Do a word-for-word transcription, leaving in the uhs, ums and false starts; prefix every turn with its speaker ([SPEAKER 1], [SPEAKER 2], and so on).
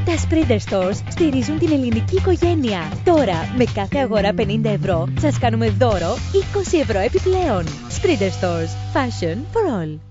[SPEAKER 1] Τα Spreader Stores στηρίζουν την ελληνική οικογένεια. Τώρα, με κάθε αγορά πενήντα ευρώ, σας κάνουμε δώρο είκοσι ευρώ επιπλέον. Spreader Stores. Fashion for all.